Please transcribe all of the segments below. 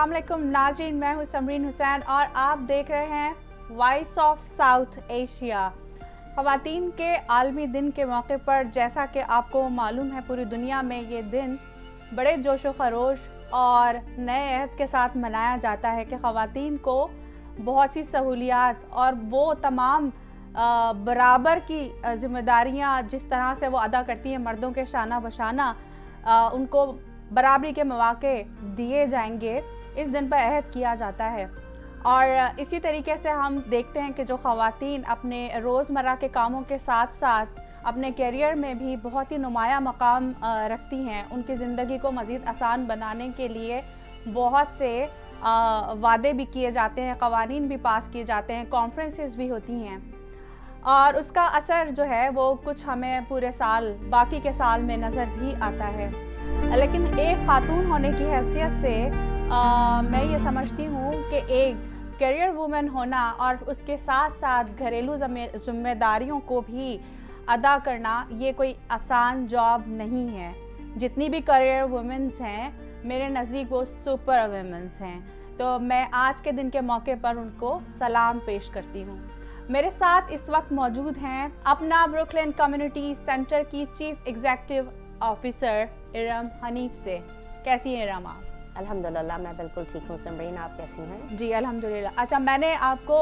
अस्सलाम वालेकुम नाज़रीन, मैं हूँ समरीन हुसैन और आप देख रहे हैं वॉइस ऑफ साउथ एशिया। ख़वातीन के आलमी दिन के मौके पर जैसा कि आपको मालूम है पूरी दुनिया में ये दिन बड़े जोश व खरोश और नए अहद के साथ मनाया जाता है कि ख़वातीन को बहुत सी सहूलियात और वो तमाम बराबर की ज़िम्मेदारियाँ जिस तरह से वो अदा करती हैं मर्दों के शाना बशाना, उनको बराबरी के मौके दिए जाएंगे, इस दिन पर अहद किया जाता है। और इसी तरीके से हम देखते हैं कि जो ख़वातीन अपने रोज़मर्रा के कामों के साथ साथ अपने करियर में भी बहुत ही नुमाया मकाम रखती हैं, उनकी ज़िंदगी को मज़ीद आसान बनाने के लिए बहुत से वादे भी किए जाते हैं, क़वानीन भी पास किए जाते हैं, कॉन्फ्रेंसेस भी होती हैं और उसका असर जो है वो कुछ हमें पूरे साल बाकी के साल में नज़र भी आता है। लेकिन एक खातून होने की हैसियत से मैं ये समझती हूँ कि एक करियर वुमेन होना और उसके साथ साथ घरेलू ज़िम्मेदारियों को भी अदा करना ये कोई आसान जॉब नहीं है। जितनी भी करियर वुमेन्स हैं मेरे नज़दीक वो सुपर वुमेन्स हैं, तो मैं आज के दिन के मौके पर उनको सलाम पेश करती हूँ। मेरे साथ इस वक्त मौजूद हैं अपना ब्रुकलिन कम्युनिटी सेंटर की chief executive officer Iram Hanif से। कैसी हैं इरम आप? अल्हम्दुलिल्लाह मैं बिल्कुल ठीक हूँ। समरीन आप कैसी हैं? जी अल्हम्दुलिल्लाह। अच्छा, मैंने आपको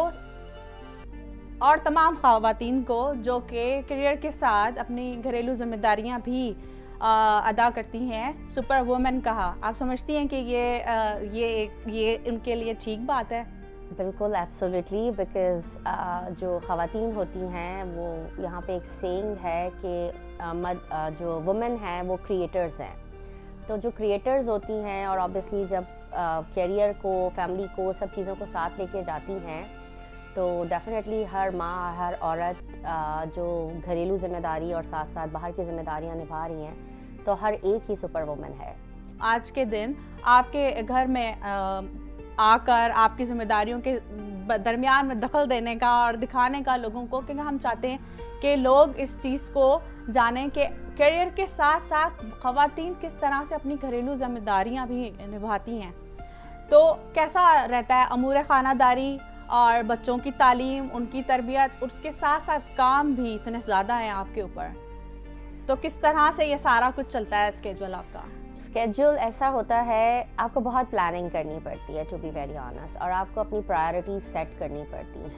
और तमाम ख़वातीन को जो कि करियर के साथ अपनी घरेलू ज़िम्मेदारियाँ भी अदा करती हैं सुपर वुमेन कहा। आप समझती हैं कि ये उनके लिए ठीक बात है? बिल्कुल एब्सोल्युटली, बिकॉज़ जो ख़वातीन होती हैं वो यहाँ पे एक सेइंग है कि जो वुमेन हैं वो क्रिएटर्स हैं। तो जो क्रिएटर्स होती हैं और ऑब्वियसली जब करियर को, फैमिली को, सब चीज़ों को साथ लेके जाती हैं तो डेफिनेटली हर माँ, हर औरत जो घरेलू ज़िम्मेदारी और साथ साथ बाहर की ज़िम्मेदारियाँ निभा रही हैं तो हर एक ही सुपर वुमेन है। आज के दिन आपके घर में आकर आपकी ज़िम्मेदारियों के दरमियान में दखल देने का और दिखाने का लोगों को, क्योंकि हम चाहते हैं कि लोग इस चीज़ को जानें कि करियर के साथ साथ ख़वातीन किस तरह से अपनी घरेलू ज़िम्मेदारियां भी निभाती हैं। तो कैसा रहता है अमूर ख़ानादारी और बच्चों की तालीम, उनकी तरबियत, उसके साथ साथ काम भी इतने ज़्यादा हैं आपके ऊपर, तो किस तरह से ये सारा कुछ चलता है स्केड्यूल आपका? स्केड्यूल ऐसा होता है, आपको बहुत प्लानिंग करनी पड़ती है टू बी वेरी ऑनेस्ट, और आपको अपनी प्रायोरिटीज सेट करनी पड़ती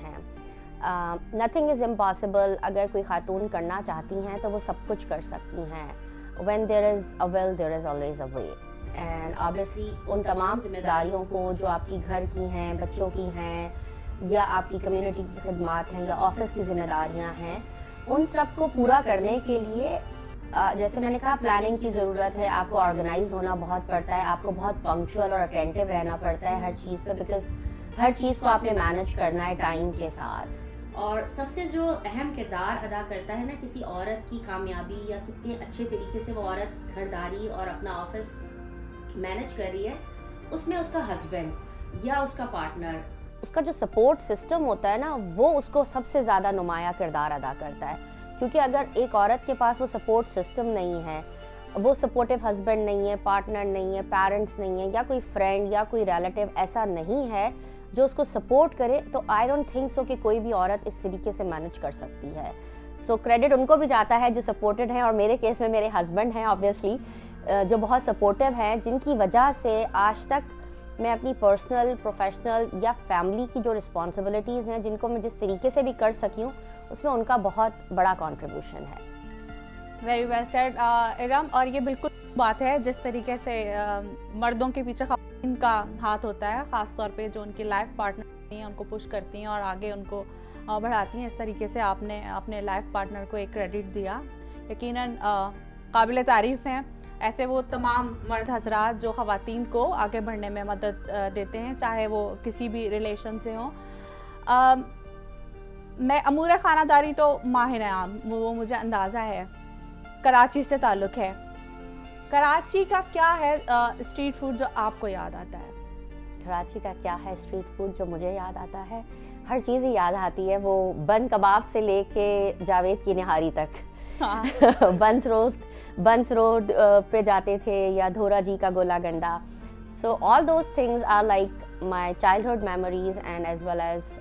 हैं। Nothing is impossible. अगर कोई खातून करना चाहती हैं तो वो सब कुछ कर सकती हैं। When there is a will there is always a way. And obviously उन तमाम जिम्मेदारियों को जो आपकी घर की हैं, बच्चों की हैं, या आपकी कम्युनिटी की खदमात हैं, या ऑफिस की जिम्मेदारियाँ हैं, उन सब को पूरा करने के लिए जैसे मैंने कहा प्लानिंग की ज़रूरत है। आपको ऑर्गेनाइज होना बहुत पड़ता है, आपको बहुत पंक्चुअल और अटेंटिव रहना पड़ता है हर चीज़ पे, बिकॉज हर चीज़ को आपने मैनेज करना है टाइम के साथ। और सबसे जो अहम किरदार अदा करता है ना किसी औरत की कामयाबी या कितने अच्छे तरीके से वो औरत घरदारी और अपना ऑफिस मैनेज कर रही है, उसमें उसका हस्बैंड या उसका पार्टनर, उसका जो सपोर्ट सिस्टम होता है ना, वो उसको सबसे ज़्यादा नुमाया किरदार अदा करता है। क्योंकि अगर एक औरत के पास वो सपोर्ट सिस्टम नहीं है, वो सपोर्टिव हस्बैंड नहीं है, पार्टनर नहीं है, पेरेंट्स नहीं है, या कोई फ्रेंड या कोई रिलेटिव ऐसा नहीं है जो उसको सपोर्ट करे, तो आई डोंट थिंक सो कि कोई भी औरत इस तरीके से मैनेज कर सकती है। सो क्रेडिट उनको भी जाता है जो सपोर्टेड हैं, और मेरे केस में मेरे हस्बैंड हैं ऑब्वियसली, जो बहुत सपोर्टिव हैं, जिनकी वजह से आज तक मैं अपनी पर्सनल, प्रोफेशनल या फैमिली की जो रिस्पॉन्सिबिलिटीज़ हैं, जिनको मैं जिस तरीके से भी कर सकी हूँ, उसमें उनका बहुत बड़ा कंट्रीब्यूशन है। Very well said Iram. और ये बिल्कुल बात है जिस तरीके से मर्दों के पीछे ख़वातीन का हाथ होता है, ख़ास तौर पे जो उनकी लाइफ पार्टनर हैं उनको पुश करती हैं और आगे उनको बढ़ाती हैं। इस तरीके से आपने अपने लाइफ पार्टनर को एक क्रेडिट दिया, यकीनन काबिल तारीफ़ हैं। ऐसे वो तमाम मर्द हजरात जो ख़वातीन को आगे बढ़ने में मदद देते हैं, चाहे वो किसी भी रिलेशन से हों। मैं अमूर ख़ानादारी तो माहिर हैं, वो मुझे अंदाज़ा है, कराची से ताल्लुक़ है। कराची का क्या है स्ट्रीट फूड जो आपको याद आता है? कराची का क्या है स्ट्रीट फूड जो मुझे याद आता है? हर चीज़ ही याद आती है, वो बन कबाब से लेके जावेद की निहारी तक। हाँ। बंस रोड पे जाते थे, या धोरा जी का गोला गंडा। So all those things are like my childhood memories and as well as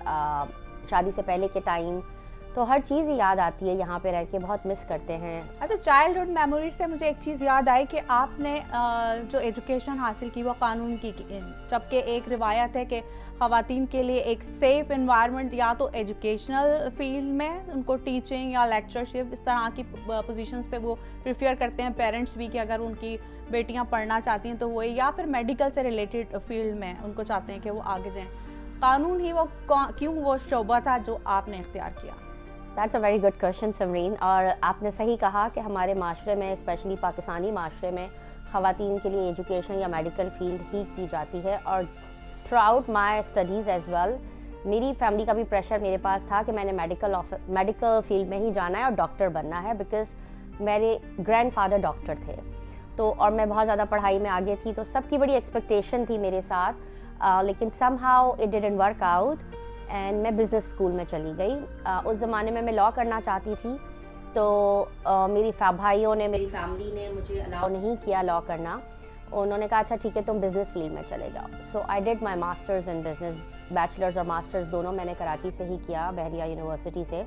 शादी से पहले के टाइम, तो हर चीज़ याद आती है, यहाँ पे रह के बहुत मिस करते हैं। अच्छा, चाइल्डहुड मेमोरीज से मुझे एक चीज़ याद आई कि आपने जो एजुकेशन हासिल की वो कानून की, जबकि एक रिवायत है कि ख़वातीन के लिए एक सेफ इन्वायरमेंट या तो एजुकेशनल फील्ड में उनको टीचिंग या लेक्चरशिप इस तरह की पोजीशंस पे वो प्रेफर करते हैं पेरेंट्स भी, कि अगर उनकी बेटियां पढ़ना चाहती हैं तो वो, या फिर मेडिकल से रिलेटेड फील्ड में उनको चाहते हैं कि वो आगे जाएं। कानून ही वो क्यों वो शोबा था जो आपने इख्तियार किया? That's a very good question Samreen, और आपने सही कहा कि हमारे माशरे में, स्पेशली पाकिस्तानी माशरे में, ख़वातीन के लिए एजुकेशन या मेडिकल फील्ड ही की जाती है। और throughout my studies as well, मेरी फैमिली का भी प्रेशर मेरे पास था कि मैंने मेडिकल फील्ड में ही जाना है और डॉक्टर बनना है, बिकॉज मेरे ग्रैंडफादर डॉक्टर थे। तो और मैं बहुत ज़्यादा पढ़ाई में आगे थी, तो सबकी बड़ी एक्सपेक्टेशन थी मेरे साथ, लेकिन somehow it didn't work out and मैं बिज़नेस स्कूल में चली गई। उस ज़माने में मैं लॉ करना चाहती थी, तो मेरी भाइयों ने, मेरी फैमिली ने मुझे अलाउ नहीं किया लॉ करना। उन्होंने कहा अच्छा ठीक है तुम बिज़नेस फील्ड में चले जाओ। So I did my masters in business, bachelors और मास्टर्स दोनों मैंने कराची से ही किया, बहरिया यूनिवर्सिटी से।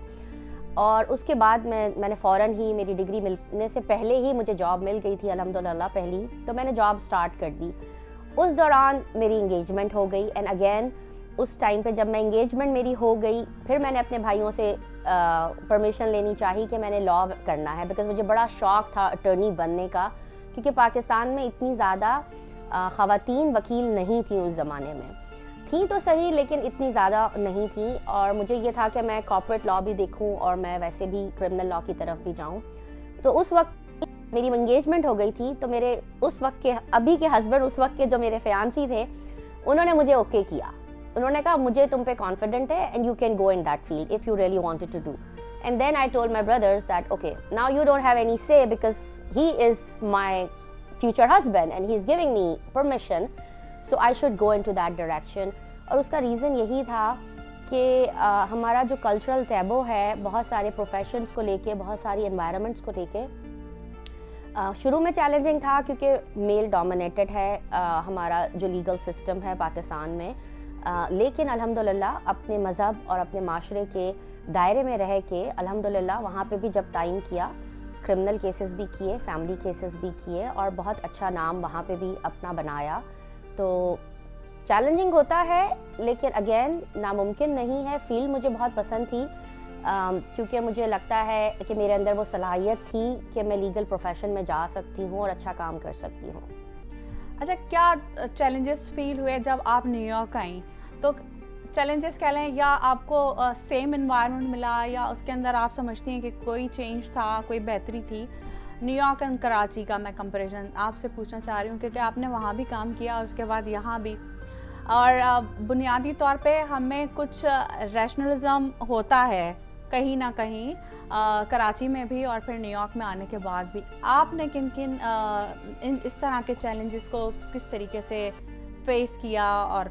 और उसके बाद मैंने फ़ौरन ही, मेरी डिग्री मिलने से पहले ही मुझे जॉब मिल गई थी अल्हम्दुलिल्लाह पहली, तो मैंने जॉब स्टार्ट कर दी। उस दौरान मेरी इंगेजमेंट हो गई, एंड अगेन उस टाइम पे जब मैं इंगेजमेंट मेरी हो गई, फिर मैंने अपने भाइयों से परमिशन लेनी चाहिए कि मैंने लॉ करना है, बिकॉज मुझे बड़ा शौक़ था अटर्नी बनने का, क्योंकि पाकिस्तान में इतनी ज़्यादा ख़वातीन वकील नहीं थी उस ज़माने में। थी तो सही लेकिन इतनी ज़्यादा नहीं थी, और मुझे ये था कि मैं कॉर्पोरेट लॉ भी देखूं और मैं वैसे भी क्रिमिनल लॉ की तरफ भी जाऊं। तो उस वक्त मेरी एंगेजमेंट हो गई थी, तो मेरे उस वक्त के, अभी के हस्बैंड, उस वक्त के जो मेरे फियांसी थे, उन्होंने मुझे ओके किया। उन्होंने कहा मुझे तुम पे कॉन्फिडेंट है and you can go in that field if you really wanted to do. And then I told my brothers that okay now you don't have any say because he is my future husband and he is giving me permission, so I should go into that direction. और उसका reason यही था कि हमारा जो cultural taboo है बहुत सारे प्रोफेशंस को लेके, बहुत सारी एनवायरनमेंट्स को लेके, शुरू में चैलेंजिंग था क्योंकि मेल डोमिनेटेड है हमारा जो लीगल सिस्टम है पाकिस्तान में, लेकिन अल्हम्दुलिल्लाह अपने मज़हब और अपने माशरे के दायरे में रह के अल्हम्दुलिल्लाह वहाँ पे भी जब टाइम किया, क्रिमिनल केसेस भी किए, फैमिली केसेस भी किए, और बहुत अच्छा नाम वहाँ पे भी अपना बनाया। तो चैलेंजिंग होता है लेकिन अगेन नामुमकिन नहीं है। फील्ड मुझे बहुत पसंद थी क्योंकि मुझे लगता है कि मेरे अंदर वो सलाहियत थी कि मैं लीगल प्रोफेशन में जा सकती हूँ और अच्छा काम कर सकती हूँ। अच्छा, क्या चैलेंजेस फील हुए जब आप न्यूयॉर्क आई? तो चैलेंजेस कह लें या आपको सेम एनवायरनमेंट मिला, या उसके अंदर आप समझती हैं कि कोई चेंज था, कोई बेहतरी थी? न्यूयॉर्क एंड कराची का मैं कंपैरिजन आपसे पूछना चाह रही हूँ क्योंकि आपने वहाँ भी काम किया और उसके बाद यहाँ भी, और बुनियादी तौर पे हमें कुछ रैशनलिज्म होता है कहीं ना कहीं कराची में भी और फिर न्यूयॉर्क में आने के बाद भी। आपने किन किन इस तरह के चैलेंजेस को किस तरीके से फेस किया और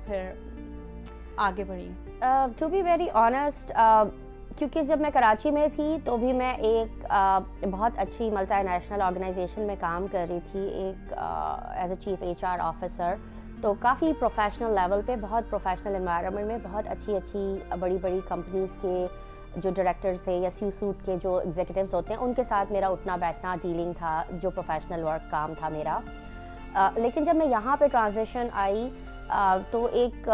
फिर आगे बढ़ी? टू बी वेरी ऑनेस्ट, क्योंकि जब मैं कराची में थी तो भी मैं एक बहुत अच्छी मल्टीनेशनल ऑर्गेनाइजेशन में काम कर रही थी, एक as a chief HR officer. तो काफ़ी प्रोफेशनल लेवल पे, बहुत प्रोफेशनल एनवायरनमेंट में, बहुत अच्छी बड़ी बड़ी कंपनीज़ के जो डायरेक्टर्स थे या सूट के जो एग्जीक्यूटिव्स होते हैं उनके साथ मेरा उठना बैठना डीलिंग था, जो प्रोफेशनल वर्क काम था मेरा। लेकिन जब मैं यहाँ पे ट्रांजिशन आई तो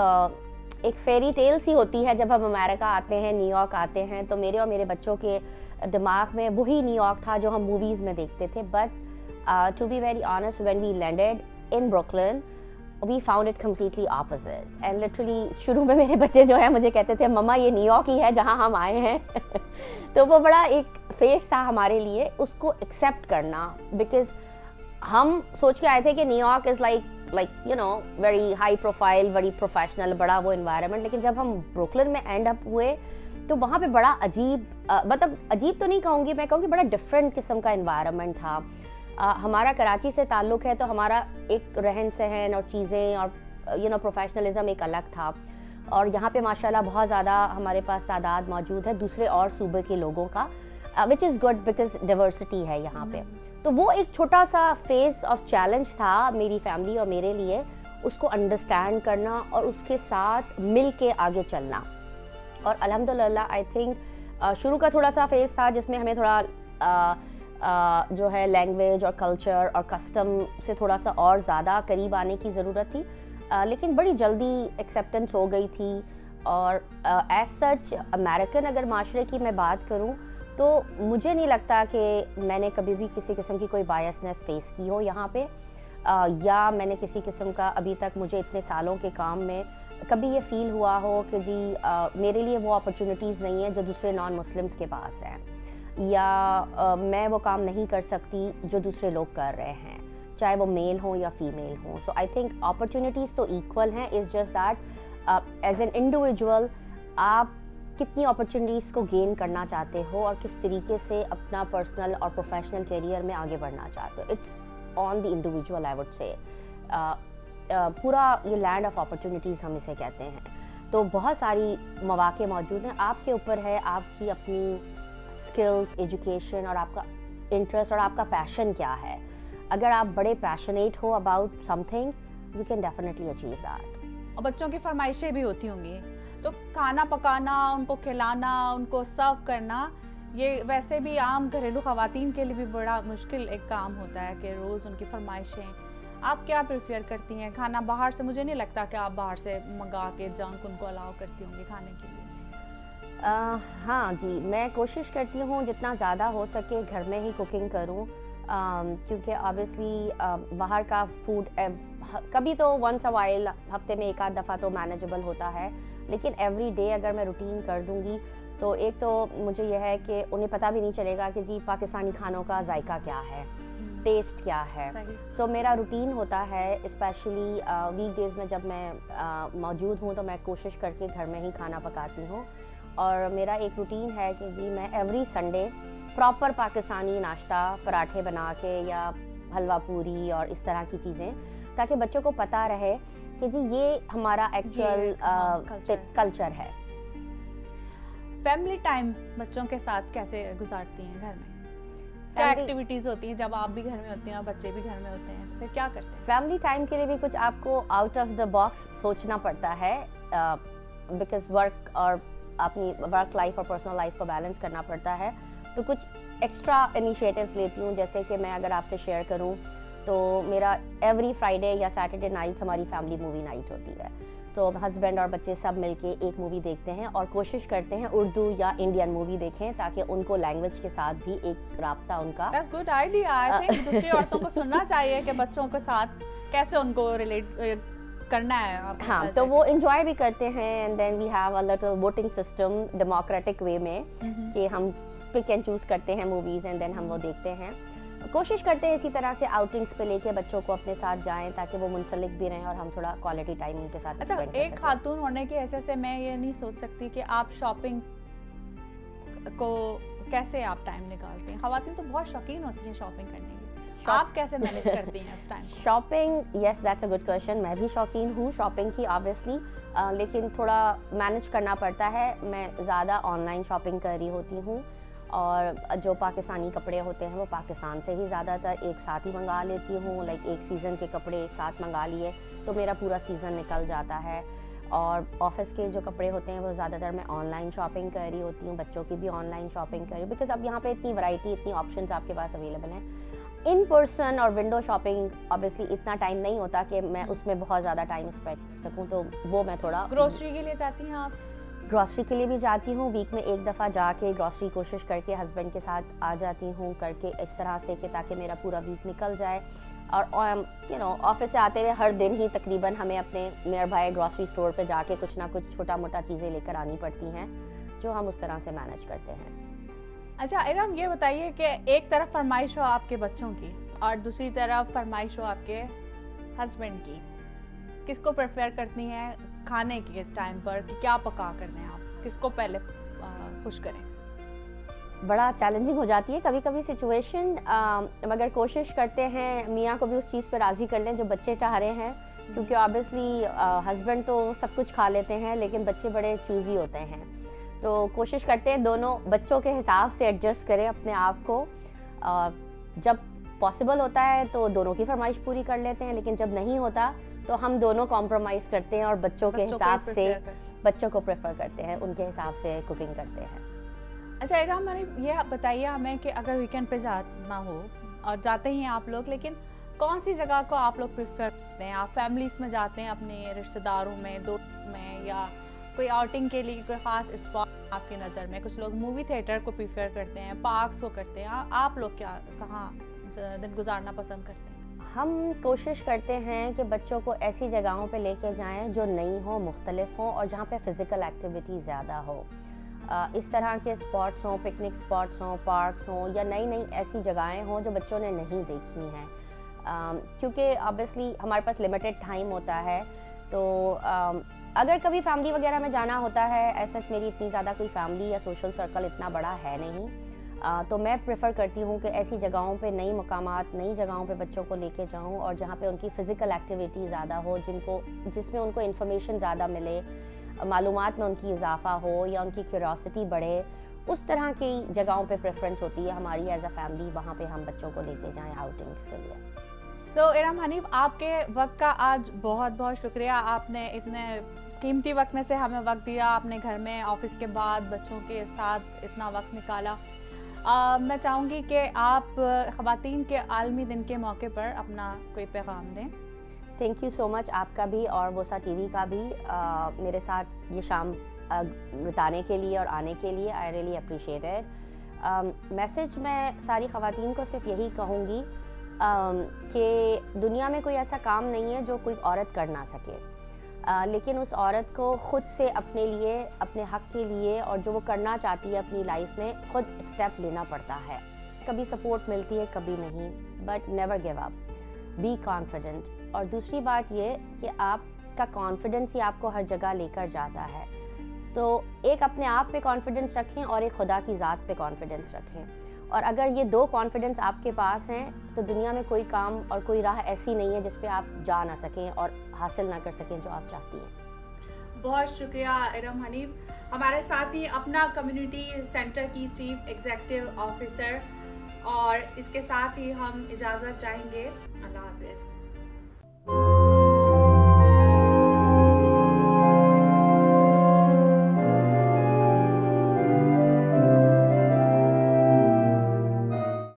एक फेरी टेल सी होती है जब हम अमेरिका आते हैं, न्यूयॉर्क आते हैं, तो मेरे और मेरे बच्चों के दिमाग में वही न्यूयॉर्क था जो हम मूवीज़ में देखते थे। But to be very honest, when we landed in Brooklyn we found it completely opposite and literally शुरू में मेरे बच्चे जो है मुझे कहते थे मम्मा ये न्यूयॉर्क ही है जहाँ हम आए हैं तो वो बड़ा एक फेस था हमारे लिए उसको एक्सेप्ट करना, बिकॉज हम सोच के आए थे कि New York is like you know very high profile, very professional, बड़ा वो इन्वायरमेंट। लेकिन जब हम ब्रुकलिन में एंड अप हुए तो वहाँ पे बड़ा अजीब, मतलब अजीब तो नहीं कहूँगी, मैं कहूँगी बड़ा डिफरेंट किस्म का इन्वायरमेंट था। हमारा कराची से ताल्लुक़ है तो हमारा एक रहन सहन और चीज़ें और यू नो प्रोफेशनलिज्म एक अलग था, और यहाँ पे माशाल्लाह बहुत ज़्यादा हमारे पास तादाद मौजूद है दूसरे और सूबे के लोगों का, which is good because diversity है यहाँ पे। तो वो एक छोटा सा फेस ऑफ चैलेंज था मेरी फैमिली और मेरे लिए। اس کو انڈرسٹینڈ کرنا اور اس کے ساتھ مل کے آگے چلنا. اور الحمدللہ آئی تھنک شروع کا تھوڑا سا فیز تھا جس میں ہمیں تھوڑا جو ہے لینگویج اور کلچر اور کسٹم سے تھوڑا سا اور زیادہ قریب آنے کی ضرورت تھی, لیکن بڑی جلدی ایکسیپٹنس ہو گئی تھی. اور ایز سچ امریکن اگر معاشرے کی میں بات کروں تو مجھے نہیں لگتا کہ میں نے کبھی بھی کسی قسم کی کوئی بائسنس فیس کی ہو یہاں پہ, یا میں نے کسی قسم کا ابھی تک مجھے اتنے سالوں کے کام میں کبھی یہ فیل ہوا ہو کہ جی میرے لیے وہ اپرچونیٹیز نہیں ہیں جو دوسرے نان مسلمس کے پاس ہیں, یا میں وہ کام نہیں کر سکتی جو دوسرے لوگ کر رہے ہیں, چاہے وہ میل ہوں یا فیمیل ہوں. سو آئی تھنک اپرچونیٹیز تو ایکول ہیں, is just that as an individual آپ کتنی اپرچونیٹیز کو گین کرنا چاہتے ہو اور کس طریقے سے اپنا پرسنل اور پروفیشنل کیریئر میں آگے بڑھنا چاہتے ہو. It's on the individual I would say. پورا یہ لینڈ آف اپرچونیٹیز ہم اسے کہتے ہیں. تو بہت ساری مواقع موجود ہیں, آپ کے اوپر ہے آپ کی اپنی اسکلز, ایجوکیشن اور آپ کا انٹرسٹ اور آپ کا پیشن کیا ہے. اگر آپ بڑے پیشنیٹ ہو about something you can definitely achieve that. اور بچوں کی فرمائشیں بھی ہوتی ہوں گی, تو کھانا پکانا, ان کو کھلانا, ان کو سرو کرنا, یہ ویسے بھی عام گھریلو خواتین کے لیے بھی بڑا مشکل ایک کام ہوتا ہے کہ روز ان کی فرمائشیں. آپ کیا پریفیئر کرتی ہیں کھانا باہر سے؟ مجھے نہیں لگتا کہ آپ باہر سے منگا کے جنک ان کو الاؤ کرتی ہوں گی کھانے کے لیے. ہاں جی, میں کوشش کرتی ہوں جتنا زیادہ ہو سکے گھر میں ہی کوکنگ کروں, کیونکہ آبویسلی باہر کا فوڈ کبھی تو ونس اے وائل ہفتے میں ایک آدھ دفعہ تو مینیجبل ہوتا ہے, لیکن ایوری ڈے اگر میں روٹین کر دوں گی تو ایک تو مجھے یہ ہے کہ انہیں پتہ بھی نہیں چلے گا کہ جی پاکستانی کھانوں کا ذائقہ کیا ہے, ٹیسٹ کیا ہے. سو میرا روٹین ہوتا ہے اسپیشلی ویک ڈیز میں جب میں موجود ہوں تو میں کوشش کر کے گھر میں ہی کھانا پکاتی ہوں. اور میرا ایک روٹین ہے کہ جی میں ایوری سنڈے پراپر پاکستانی ناشتہ, پراٹھے بنا کے یا حلوہ پوری اور اس طرح کی چیزیں, تاکہ بچوں کو پتہ رہے کہ جی یہ ہمارا ایکچوئل کلچر ہے. فیملی ٹائم بچوں کے ساتھ کیسے گزارتی ہیں گھر میں؟ کیا ایکٹیویٹیز ہوتی ہیں جب آپ بھی گھر میں ہوتی ہیں اور بچے بھی گھر میں ہوتے ہیں, پھر کیا کرتے ہیں؟ فیملی ٹائم کے لیے بھی کچھ آپ کو آؤٹ آف دا باکس سوچنا پڑتا ہے, بیکاز ورک اور اپنی ورک لائف اور پرسنل لائف کو بیلنس کرنا پڑتا ہے. تو کچھ ایکسٹرا انیشیٹیوز لیتی ہوں, جیسے کہ میں اگر آپ سے شیئر کروں تو میرا ایوری فرائیڈے یا سیٹرڈے نائٹ ہماری فیملی مووی نائٹ ہوتی ہے. تو ہسبینڈ اور بچے سب مل کے ایک مووی دیکھتے ہیں اور کوشش کرتے ہیں اردو یا انڈین مووی دیکھیں تاکہ ان کو لینگویج کے ساتھ بھی ایک رابطہ ان کا. That's good idea. I think دوسری عورتوں کو سننا چاہیے کہ بچوں کے ساتھ کیسے ان کو ریلیٹ کرنا ہے. ہاں, تو وہ انجوائے بھی کرتے ہیں. And then we have a little voting system democratic way میں کہ ہم پک اینڈ چوز کرتے ہیں موویز اینڈ دین ہم وہ دیکھتے ہیں. کوشش کرتے ہیں اسی طرح سے آؤٹنگس پہ لے کے بچوں کو اپنے ساتھ جائیں تاکہ وہ منسلک بھی رہیں اور ہم تھوڑا کوالٹی ٹائم ان کے ساتھ. اچھا, ایک خاتون ہونے کی حیثیت سے میں یہ نہیں سوچ سکتی کہ آپ شاپنگ کو کیسے آپ ٹائم نکالتی ہیں. خواتین تو بہت شوقین ہوتی ہیں شاپنگ کرنے کی, آپ کیسے مینیج کرتی ہیں اس time? Shopping, yes that's a good question. میں بھی شوقین ہوں شاپنگ کی آبویسلی, لیکن تھوڑا مینیج کرنا پڑتا ہے. میں زیادہ آن لائن شاپنگ کر رہی ہوتی ہوں اور جو پاکستانی کپڑے ہوتے ہیں وہ پاکستان سے ہی زیادہ تر ایک ساتھ ہی منگا لیتی ہوں. لائک ایک سیزن کے کپڑے ایک ساتھ منگا لیے تو میرا پورا سیزن نکل جاتا ہے. اور آفس کے جو کپڑے ہوتے ہیں وہ زیادہ تر میں آن لائن شاپنگ کر رہی ہوتی ہوں, بچوں کی بھی آن لائن شاپنگ کر رہی ہوں, بیکاز اب یہاں پہ اتنی ورائٹی, اتنی آپشنز آپ کے پاس اویلیبل ہیں. ان پرسن اور ونڈو شاپنگ آبویسلی اتنا ٹائم نہیں ہوتا کہ میں اس میں بہت زیادہ ٹائم اسپینڈ کر سکوں, تو وہ میں تھوڑا. گروسری کے لیے جاتی ہیں آپ؟ گروسری کے لیے بھی جاتی ہوں, ویک میں ایک دفعہ جا کے گروسری کوشش کر کے ہسبینڈ کے ساتھ آ جاتی ہوں کر کے اس طرح سے کہ تاکہ میرا پورا ویک نکل جائے. اور آفس سے آتے ہوئے ہر دن ہی تقریباً ہمیں اپنے نیئر بائی گروسری اسٹور پہ جا کے کچھ نہ کچھ چھوٹا موٹا چیزیں لے کر آنی پڑتی ہیں جو ہم اس طرح سے مینیج کرتے ہیں. اچھا ارم, یہ بتائیے کہ ایک طرف فرمائش ہو آپ کے بچوں کی اور دوسری طرف فرمائش ہو آپ کے ہسبینڈ کی, کس کو پریفر کرتی ہیں کھانے کے ٹائم پر کہ کیا پکا کر دیں آپ, کس کو پہلے خوش کریں؟ بڑا چیلنجنگ ہو جاتی ہے کبھی کبھی سچویشن, مگر کوشش کرتے ہیں میاں کو بھی اس چیز پہ راضی کر لیں جو بچے چاہ رہے ہیں, کیونکہ آبویسلی ہسبینڈ تو سب کچھ کھا لیتے ہیں لیکن بچے بڑے چوزی ہوتے ہیں. تو کوشش کرتے ہیں دونوں بچوں کے حساب سے ایڈجسٹ کریں اپنے آپ کو. جب پاسبل ہوتا ہے تو دونوں کی فرمائش پوری کر لیتے ہیں, لیکن جب نہیں ہوتا تو ہم دونوں کمپرومائز کرتے ہیں اور بچوں کے حساب سے بچوں کو پریفر کرتے ہیں, ان کے حساب سے کوکنگ کرتے ہیں. اچھا ارام, یہ بتائیے ہمیں کہ اگر ویکینڈ پہ جانا ہو اور جاتے ہی ہیں آپ لوگ, لیکن کون سی جگہ کو آپ لوگ پریفر کرتے ہیں؟ آپ فیملیز میں جاتے ہیں, اپنے رشتہ داروں میں, دوست میں, یا کوئی آؤٹنگ کے لیے کوئی خاص اسپاٹ آپ کی نظر میں؟ کچھ لوگ مووی تھیٹر کو پریفر کرتے ہیں, پارکس کو کرتے ہیں, آپ لوگ کہاں دن گزارنا پسند کرتے ہیں؟ ہم کوشش کرتے ہیں کہ بچوں کو ایسی جگہوں پہ لے کے جائیں جو نئی ہوں, مختلف ہوں, اور جہاں پہ فزیکل ایکٹیویٹی زیادہ ہو. اس طرح کے اسپاٹس ہوں, پکنک اسپاٹس ہوں, پارکس ہوں, یا نئی ایسی جگہیں ہوں جو بچوں نے نہیں دیکھی ہیں. کیونکہ آبویسلی ہمارے پاس لمیٹڈ ٹائم ہوتا ہے, تو اگر کبھی فیملی وغیرہ میں جانا ہوتا ہے, ایسا میری اتنی زیادہ کوئی فیملی یا سوشل سرکل اتنا بڑا ہے نہیں, تو میں پریفر کرتی ہوں کہ ایسی جگہوں پہ, نئی مقامات, نئی جگہوں پہ بچوں کو لے کے جاؤں, اور جہاں پہ ان کی فزیکل ایکٹیویٹی زیادہ ہو, جس میں ان کو انفارمیشن زیادہ ملے, معلومات میں ان کی اضافہ ہو, یا ان کی کیوریوسٹی بڑھے. اس طرح کی جگہوں پہ پریفرنس ہوتی ہے ہماری ایز اے فیملی, وہاں پہ ہم بچوں کو لے کے جائیں آؤٹنگس کے لیے. تو ارام حنیف, آپ کے وقت کا آج بہت بہت شکریہ. آپ نے اتنے قیمتی وقت میں سے ہمیں وقت دیا, آپ نے گھر میں آفس کے بعد بچوں کے ساتھ اتنا وقت نکالا. میں چاہوں گی کہ آپ خواتین کے عالمی دن کے موقع پر اپنا کوئی پیغام دیں. تھینک یو سو مچ, آپ کا بھی اور وسا ٹی وی کا بھی, میرے ساتھ یہ شام بتانے کے لیے اور آنے کے لیے. I really appreciate it. Message میں ساری خواتین کو صرف یہی کہوں گی کہ دنیا میں کوئی ایسا کام نہیں ہے جو کوئی عورت کر نہ سکے, لیکن اس عورت کو خود سے اپنے لیے, اپنے حق کے لیے, اور جو وہ کرنا چاہتی ہے اپنی لائف میں, خود اسٹیپ لینا پڑتا ہے. کبھی سپورٹ ملتی ہے, کبھی نہیں, but never give up, be confident. اور دوسری بات یہ کہ آپ کا کانفیڈنس ہی آپ کو ہر جگہ لے کر جاتا ہے. تو ایک اپنے آپ پہ کانفیڈنس رکھیں اور ایک خدا کی ذات پہ کانفیڈنس رکھیں, اور اگر یہ دو کانفیڈنس آپ کے پاس ہیں تو دنیا میں کوئی کام اور کوئی راہ ایسی نہیں ہے جس پہ آپ جا نہ سکیں اور حاصل نہ کر سکیں جو آپ چاہتی ہیں. بہت شکریہ ارام حنیف, ہمارے ساتھ ہی اپنا کمیونٹی سینٹر کی چیف ایگزیکٹو آفیسر, اور اس کے ساتھ ہی ہم اجازت چاہیں گے. اللہ حافظ.